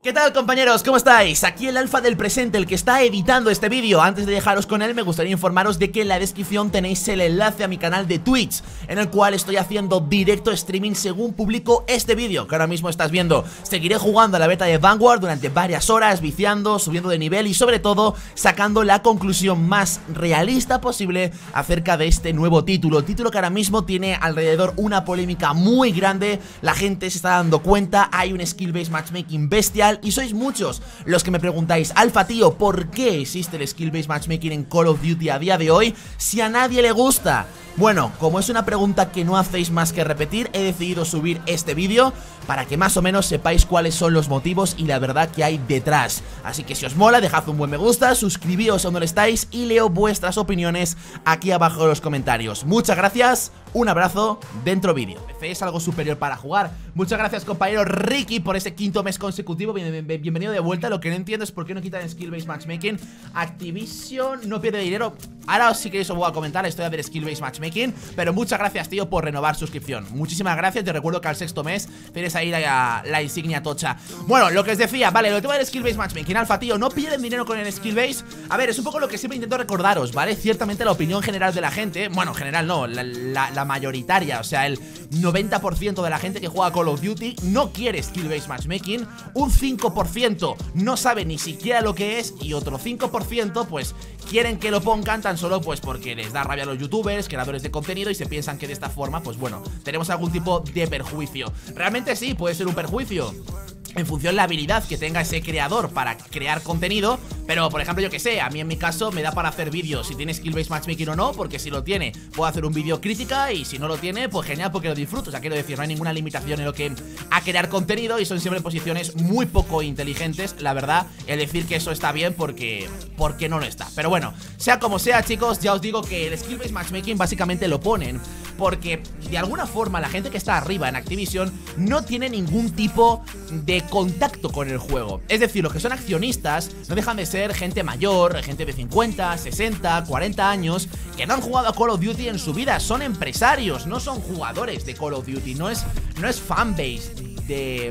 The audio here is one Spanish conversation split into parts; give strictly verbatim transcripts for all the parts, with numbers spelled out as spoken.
¿Qué tal, compañeros? ¿Cómo estáis? Aquí el alfa del presente, el que está editando este vídeo. Antes de dejaros con él, me gustaría informaros de que en la descripción tenéis el enlace a mi canal de Twitch, en el cual estoy haciendo directo streaming según publico este vídeo que ahora mismo estás viendo. Seguiré jugando a la beta de Vanguard durante varias horas, viciando, subiendo de nivel y sobre todo sacando la conclusión más realista posible acerca de este nuevo título. Título que ahora mismo tiene alrededor una polémica muy grande. La gente se está dando cuenta, hay un skill based matchmaking bestial. Y sois muchos los que me preguntáis: Alfa, tío, ¿por qué existe el skill based matchmaking en Call of Duty a día de hoy si a nadie le gusta? Bueno, como es una pregunta que no hacéis más que repetir, he decidido subir este vídeo para que más o menos sepáis cuáles son los motivos y la verdad que hay detrás. Así que si os mola, dejad un buen me gusta, suscribíos a donde estáis y leo vuestras opiniones aquí abajo en los comentarios. Muchas gracias, un abrazo, dentro vídeo. P C es algo superior para jugar. Muchas gracias, compañero Ricky, por ese quinto mes consecutivo. Bien, bien, bienvenido de vuelta. Lo que no entiendo es por qué no quitan skill based matchmaking. Activision no pierde dinero. Ahora sí que eso voy a comentar la historia del skill based matchmaking, pero muchas gracias, tío, por renovar suscripción. Muchísimas gracias. Te recuerdo que al sexto mes tienes ahí la, la insignia tocha. Bueno, lo que os decía, vale, lo que tema del skill based matchmaking, Alfa, tío, no pierden dinero con el skill base. A ver, es un poco lo que siempre intento recordaros, ¿vale? Ciertamente la opinión general de la gente, bueno, general no, la, la, la mayoritaria, o sea, el noventa por ciento de la gente que juega Call of Duty no quiere skill based matchmaking. Un cinco por ciento no sabe ni siquiera lo que es, y otro cinco por ciento pues quieren que lo pongan tan solo pues porque les da rabia a los youtubers, creadores de contenido, y se piensan que de esta forma, pues bueno, tenemos algún tipo de perjuicio. Realmente sí, puede ser un perjuicio en función de la habilidad que tenga ese creador para crear contenido. Pero, por ejemplo, yo que sé, a mí en mi caso me da para hacer vídeos si tiene skill based matchmaking o no, porque si lo tiene, puedo hacer un vídeo crítica, y si no lo tiene, pues genial, porque lo disfruto. O sea, quiero decir, no hay ninguna limitación en lo que a crear contenido, y son siempre posiciones muy poco inteligentes, la verdad, el decir que eso está bien, porque, porque no lo está. Pero bueno, sea como sea, chicos, ya os digo que el skill based matchmaking básicamente lo ponen porque de alguna forma la gente que está arriba en Activision no tiene ningún tipo de contacto con el juego. Es decir, los que son accionistas no dejan de ser gente mayor, gente de cincuenta, sesenta, cuarenta años, que no han jugado a Call of Duty en su vida. Son empresarios, no son jugadores de Call of Duty. No es, no es fanbase de,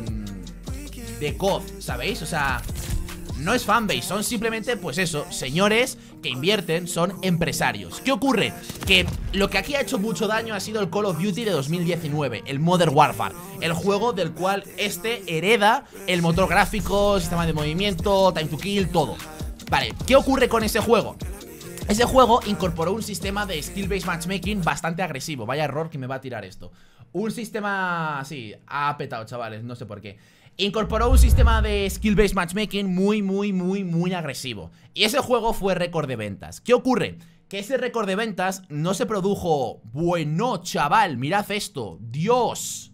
de C O D, ¿sabéis? O sea, no es fanbase, son simplemente, pues eso, señores que invierten, son empresarios. ¿Qué ocurre? Que lo que aquí ha hecho mucho daño ha sido el Call of Duty de dos mil diecinueve, el Modern Warfare, el juego del cual este hereda el motor gráfico, sistema de movimiento, time to kill, todo. Vale, ¿qué ocurre con ese juego? Ese juego incorporó un sistema de skill based matchmaking bastante agresivo. Vaya error que me va a tirar esto. Un sistema... sí, ha petado, chavales, no sé por qué. Incorporó un sistema de skill based matchmaking muy, muy, muy, muy agresivo. Y ese juego fue récord de ventas. ¿Qué ocurre? Que ese récord de ventas no se produjo... bueno, chaval, mirad esto. Dios.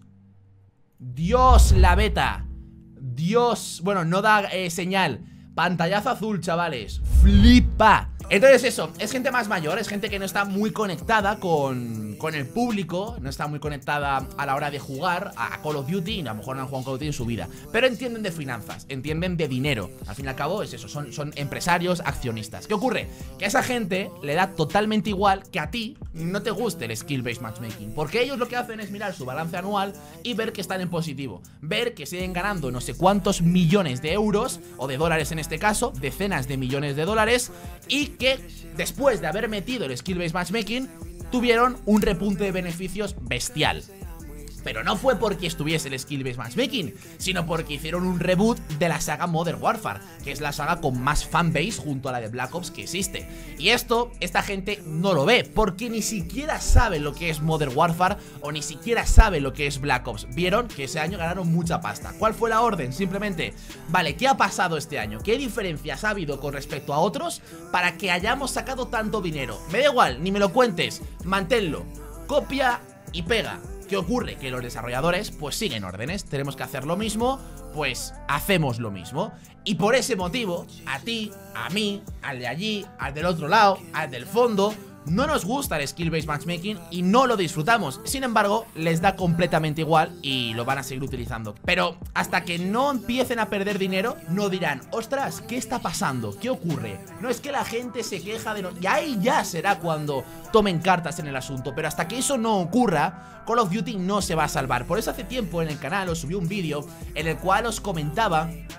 Dios, la beta. Dios. Bueno, no da eh, señal. Pantallazo azul, chavales. Flipa. Entonces eso, es gente más mayor, es gente que no está muy conectada con, con el público, no está muy conectada a la hora de jugar a Call of Duty, y a lo mejor no han jugado Call of Duty en su vida, pero entienden de finanzas, entienden de dinero. Al fin y al cabo es eso, son, son empresarios, accionistas. ¿Qué ocurre? Que a esa gente le da totalmente igual que a ti no te guste el skill based matchmaking, porque ellos lo que hacen es mirar su balance anual y ver que están en positivo, ver que siguen ganando no sé cuántos millones de euros, o de dólares en este caso, decenas de millones de dólares, y que después de haber metido el skill based matchmaking tuvieron un repunte de beneficios bestial. Pero no fue porque estuviese el skill based matchmaking, sino porque hicieron un reboot de la saga Modern Warfare, que es la saga con más fanbase junto a la de Black Ops que existe. Y esto, esta gente no lo ve, porque ni siquiera sabe lo que es Modern Warfare, o ni siquiera sabe lo que es Black Ops. Vieron que ese año ganaron mucha pasta. ¿Cuál fue la orden? Simplemente, vale, ¿qué ha pasado este año? ¿Qué diferencias ha habido con respecto a otros para que hayamos sacado tanto dinero? Me da igual, ni me lo cuentes, manténlo, copia y pega. ¿Qué ocurre? Que los desarrolladores pues siguen órdenes. Tenemos que hacer lo mismo, pues hacemos lo mismo. Y por ese motivo, a ti, a mí, al de allí, al del otro lado, al del fondo, no nos gusta el skill based matchmaking y no lo disfrutamos. Sin embargo, les da completamente igual y lo van a seguir utilizando. Pero hasta que no empiecen a perder dinero, no dirán: ostras, ¿qué está pasando? ¿Qué ocurre? No es que la gente se queja de no... Y ahí ya será cuando tomen cartas en el asunto. Pero hasta que eso no ocurra, Call of Duty no se va a salvar. Por eso hace tiempo en el canal os subí un vídeo en el cual os comentaba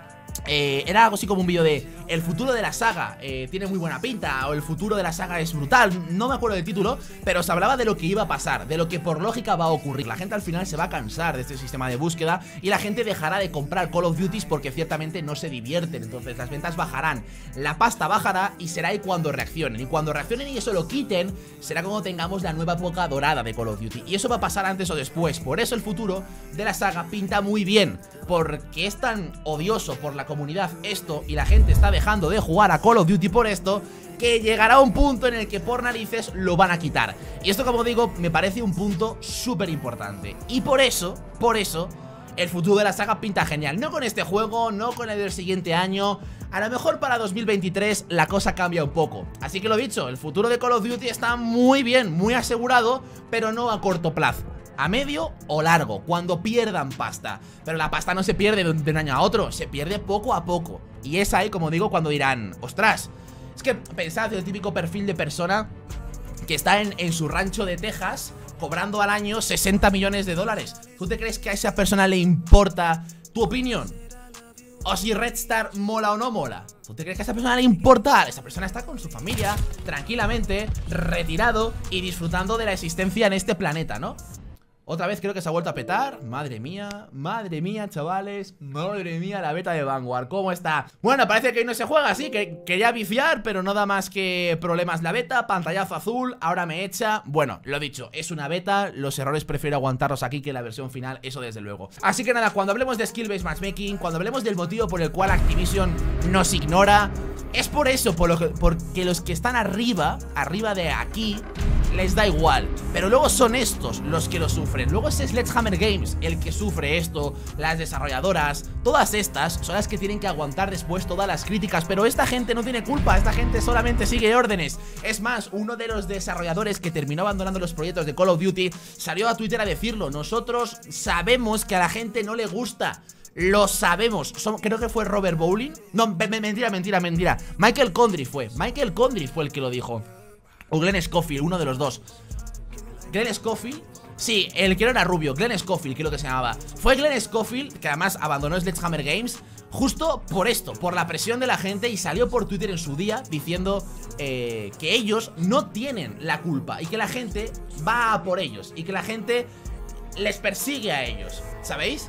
Eh, era algo así como un vídeo de el futuro de la saga eh, tiene muy buena pinta, o el futuro de la saga es brutal. No me acuerdo del título, pero se hablaba de lo que iba a pasar, de lo que por lógica va a ocurrir. La gente al final se va a cansar de este sistema de búsqueda y la gente dejará de comprar Call of Duty porque ciertamente no se divierten. Entonces las ventas bajarán, la pasta bajará y será ahí cuando reaccionen. Y cuando reaccionen y eso lo quiten, será cuando tengamos la nueva época dorada de Call of Duty. Y eso va a pasar antes o después. Por eso el futuro de la saga pinta muy bien, porque es tan odioso por la comunidad esto y la gente está dejando de jugar a Call of Duty por esto, que llegará un punto en el que por narices lo van a quitar. Y esto, como digo, me parece un punto súper importante. Y por eso, por eso el futuro de la saga pinta genial. No con este juego, no con el del siguiente año. A lo mejor para dos mil veintitrés la cosa cambia un poco. Así que lo dicho, el futuro de Call of Duty está muy bien, muy asegurado, pero no a corto plazo. A medio o largo, cuando pierdan pasta. Pero la pasta no se pierde de un, de un año a otro, se pierde poco a poco. Y es ahí, como digo, cuando dirán, ostras, es que pensad el típico perfil de persona que está en, en su rancho de Texas cobrando al año sesenta millones de dólares. ¿Tú te crees que a esa persona le importa tu opinión? O si Red Star mola o no mola. ¿Tú te crees que a esa persona le importa? Esa persona está con su familia, tranquilamente, retirado y disfrutando de la existencia en este planeta, ¿no? Otra vez creo que se ha vuelto a petar. Madre mía, madre mía, chavales. Madre mía, la beta de Vanguard, ¿cómo está? Bueno, parece que hoy no se juega, sí, que quería viciar, pero no da más que problemas la beta. Pantallazo azul, ahora me echa. Bueno, lo dicho, es una beta. Los errores prefiero aguantarlos aquí que en la versión final, eso desde luego. Así que nada, cuando hablemos de skill-based matchmaking, cuando hablemos del motivo por el cual Activision nos ignora, es por eso, por lo que, porque los que están arriba, arriba de aquí, les da igual. Pero luego son estos los que lo sufren. Luego es Sledgehammer Games el que sufre esto. Las desarrolladoras, todas estas son las que tienen que aguantar después todas las críticas. Pero esta gente no tiene culpa, esta gente solamente sigue órdenes. Es más, uno de los desarrolladores que terminó abandonando los proyectos de Call of Duty salió a Twitter a decirlo: nosotros sabemos que a la gente no le gusta, lo sabemos. Som Creo que fue Robert Bowling. No, mentira, mentira, mentira. Michael Condry fue Michael Condry fue el que lo dijo. O Glenn Scofield, uno de los dos. Glenn Scofield, sí, el que no era rubio, Glenn Scofield, creo que se llamaba. Fue Glenn Scofield, que además abandonó Sledgehammer Games justo por esto, por la presión de la gente. Y salió por Twitter en su día diciendo eh, que ellos no tienen la culpa y que la gente va a por ellos y que la gente les persigue a ellos, ¿sabéis?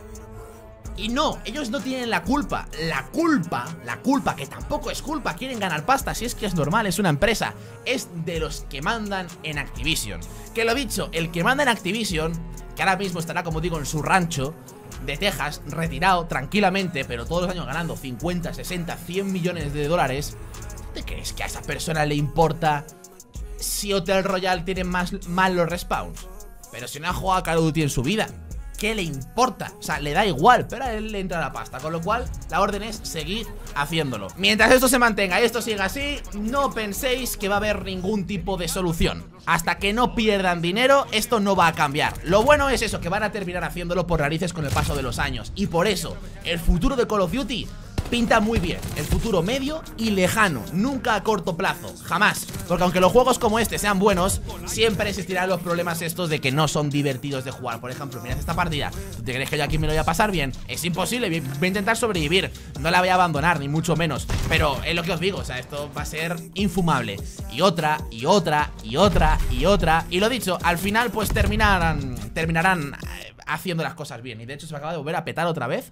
Y no, ellos no tienen la culpa. La culpa, la culpa, que tampoco es culpa, quieren ganar pasta, si es que es normal, es una empresa, es de los que mandan en Activision. Que lo dicho, el que manda en Activision, que ahora mismo estará, como digo, en su rancho de Texas, retirado tranquilamente, pero todos los años ganando cincuenta, sesenta, cien millones de dólares. ¿Te crees que a esa persona le importa si Hotel Royale tiene más mal los respawns? Pero si no ha jugado a Call of Duty en su vida, ¿qué le importa? O sea, le da igual, pero a él le entra la pasta. Con lo cual, la orden es seguir haciéndolo. Mientras esto se mantenga y esto siga así, no penséis que va a haber ningún tipo de solución. Hasta que no pierdan dinero, esto no va a cambiar. Lo bueno es eso, que van a terminar haciéndolo por narices con el paso de los años. Y por eso, el futuro de Call of Duty pinta muy bien. El futuro medio y lejano, nunca a corto plazo, jamás. Porque aunque los juegos como este sean buenos, siempre existirán los problemas estos de que no son divertidos de jugar. Por ejemplo, mirad esta partida. ¿Tú te crees que yo aquí me lo voy a pasar bien? Es imposible, voy a intentar sobrevivir. No la voy a abandonar, ni mucho menos. Pero es lo que os digo, o sea, esto va a ser infumable. Y otra, y otra, y otra, y otra. Y lo dicho, al final pues terminarán Terminarán haciendo las cosas bien. Y de hecho se me acaba de volver a petar otra vez.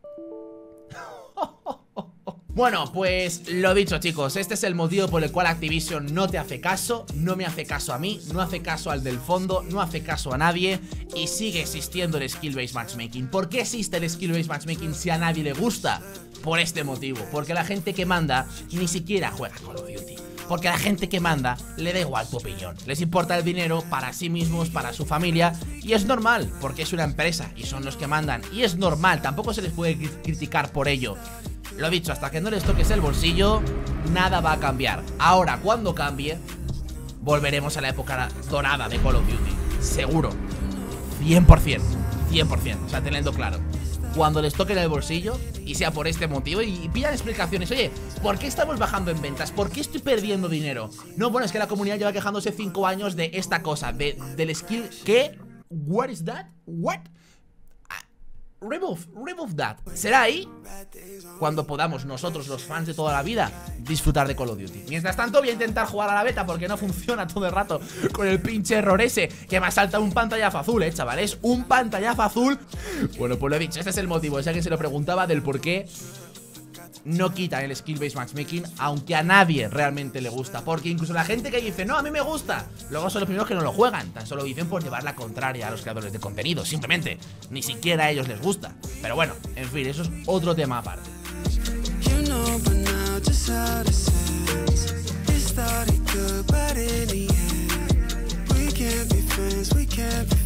Bueno, pues lo dicho, chicos, este es el motivo por el cual Activision no te hace caso, no me hace caso a mí, no hace caso al del fondo, no hace caso a nadie y sigue existiendo el skill-based matchmaking. ¿Por qué existe el skill-based matchmaking si a nadie le gusta? Por este motivo, porque la gente que manda ni siquiera juega Call of Duty. Porque a la gente que manda le da igual tu opinión. Les importa el dinero para sí mismos, para su familia. Y es normal, porque es una empresa y son los que mandan. Y es normal, tampoco se les puede criticar por ello. Lo dicho, hasta que no les toques el bolsillo, nada va a cambiar. Ahora, cuando cambie, volveremos a la época dorada de Call of Duty. Seguro. cien por cien. cien por cien. O sea, teniendo claro. Cuando les toquen el bolsillo y sea por este motivo y pidan explicaciones. Oye, ¿por qué estamos bajando en ventas? ¿Por qué estoy perdiendo dinero? No, bueno, es que la comunidad lleva quejándose cinco años de esta cosa, de, del skill. ¿Qué? ¿What is that? ¿What? remove, remove that. Será ahí cuando podamos nosotros, los fans de toda la vida, disfrutar de Call of Duty. Mientras tanto voy a intentar jugar a la beta porque no funciona todo el rato con el pinche error ese que me ha saltado un pantallazo azul, eh, chavales. Un pantallazo azul. Bueno, pues lo he dicho, este es el motivo. Si alguien se lo preguntaba del por qué no quitan el skill-based matchmaking, aunque a nadie realmente le gusta. Porque incluso la gente que dice, no, a mí me gusta, luego son los primeros que no lo juegan. Tan solo dicen por llevar la contraria a los creadores de contenido, simplemente. Ni siquiera a ellos les gusta. Pero bueno, en fin, eso es otro tema aparte. You know,